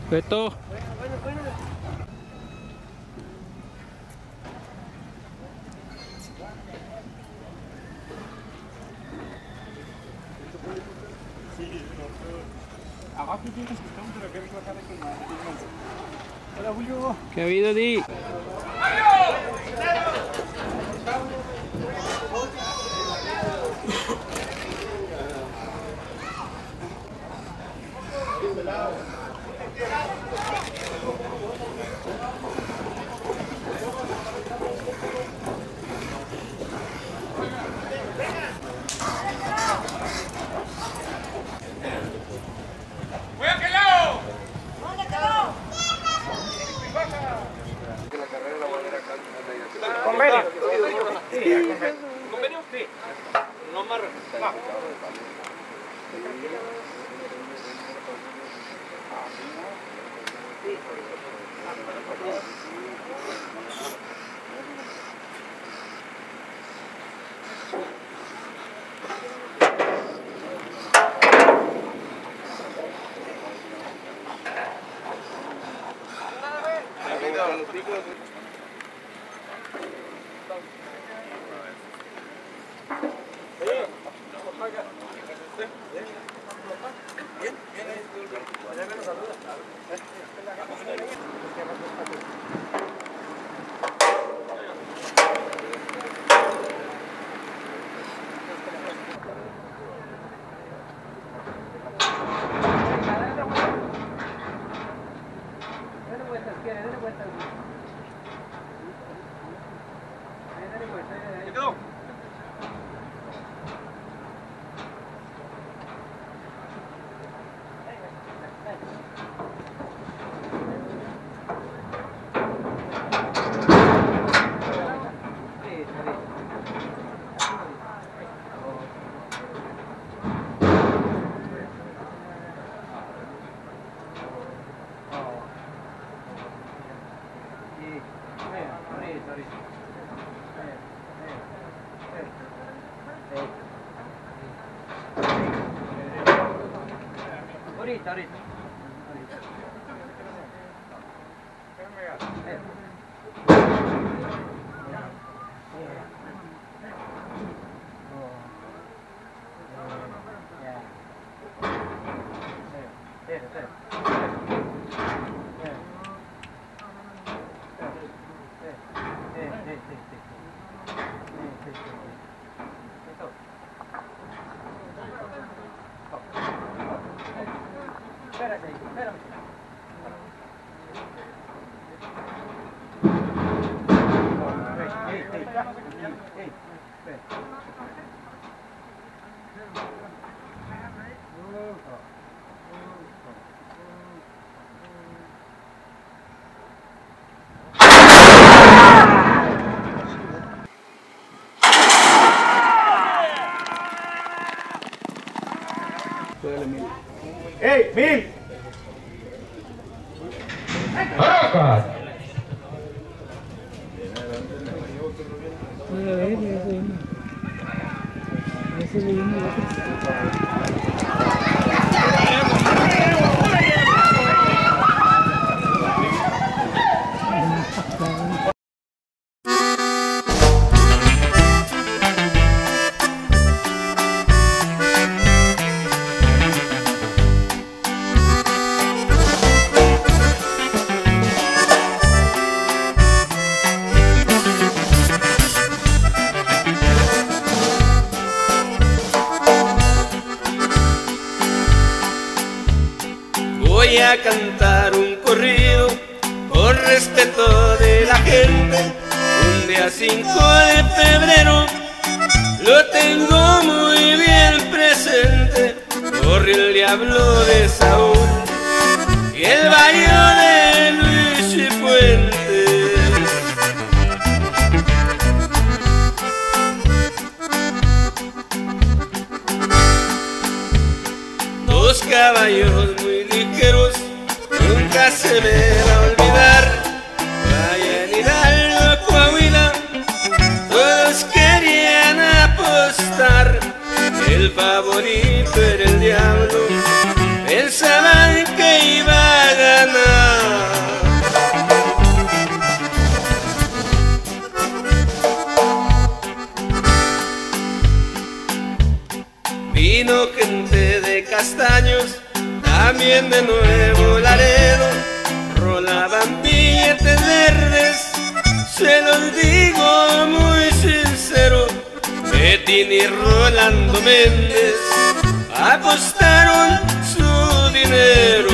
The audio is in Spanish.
Beto. Abajo tienes que estar un pero que la cara con más. Hola, Julio. ¿Qué ha habido, Di? Convenio. ¿Convenio? Sí. No más representante. Ahorita. Espérame. ¡Ey, Mil! Voy a cantar un corrido por respeto de la gente. Un día 5 de febrero lo tengo muy bien presente. Corre el diablo de Saúl y el barrio de Luis y Fuentes. Dos caballos muy ligeros, nunca se me va a olvidar. Vaya en Hidalgo, Coahuila, todos querían apostar. El favorito era el diablo, pensaban que iba a ganar. gente de Castaños, también de Nuevo Laredo, rolaban billetes verdes. Se los digo muy sincero, Betín y Rolando Méndez apostaron su dinero.